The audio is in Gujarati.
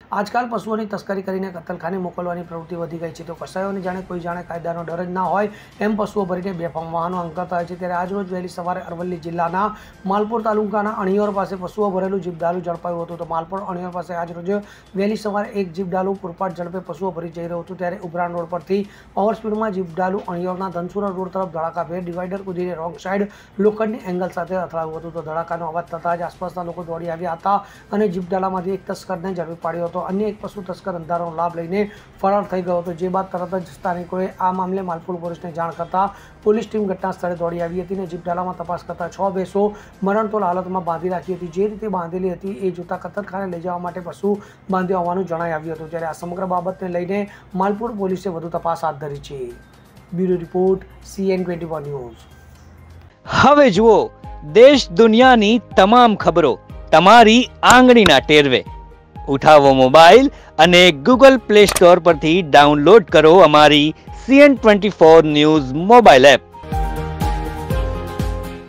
આજકાલ પશુઓની તસ્કરી કરીને કતલખાને મોકલવાની પ્રવૃત્તિ વધી ગઈ છે, તો કસાયોને જાણે કોઈ જાણે કાયદાનો ડર જ ના હોય એમ પશુઓ ભરીને બેફામ વાહનો હંકારતા હોય છે। ત્યારે આજરોજ વહેલી સવારે અરવલ્લી જિલ્લાના માલપુર તાલુકાના અણિયોર પાસે પશુઓ ભરેલું જીપડાલું ઝડપાયું હતું। તો માલપુર અણિયોર પાસે આજરોજ વહેલી સવારે એક જીપડાલું પૂરપાટ ઝડપે પશુઓ ભરી જઈ રહ્યું હતું, ત્યારે ઉભરાણ રોડ પરથી ઓવરસ્પીડમાં જીપડાલું અણિયોરના ધનસુરા રોડ તરફ ધડાકાભેર ડિવાઈડર કૂદીને રોંગ સાઈડ લોખંડની એંગલ સાથે અથડાયું હતું। તો ધડાકાનો અવાજ થતાં જ આસપાસના લોકો દોડી આવ્યા હતા અને જીપડાલામાંથી એક તસ્કરને ઝડપી પાડ્યો હતો। અન્ય એક પશુ તસ્કર અંધારાનો લાભ લઈને ફરાર થઈ ગયો હતો, જે બાદ તરત જ સ્થાનિકોએ આ મામલે માલપુર પોલીસને જાણ કરતા પોલીસ ટીમ ઘટના સ્થળે દોડી આવી હતી અને જીપડાલામાં તપાસ કરતા 6 ભેંસો મરણતોલ હાલતમાં બાંધી રાખી હતી। જે રીતે બાંધેલી હતી એ જોતા કતલખાને લઈ જવા માટે પશુ બાંધ્યા હોવાનું જણાઈ આવ્યું હતું। ત્યારે આ સમગ્ર બાબતને લઈને માલપુર પોલીસે વધુ તપાસ હાથ ધરી છે। Bureau report CN24 news. હવે જુઓ દેશ દુનિયાની તમામ ખબરો તમારી આંગળીના ટેરવે। ઉઠાવો મોબાઈલ અને ગૂગલ પ્લે સ્ટોર પરથી ડાઉનલોડ કરો અમારી CN24 ન્યૂઝ મોબાઈલ એપ।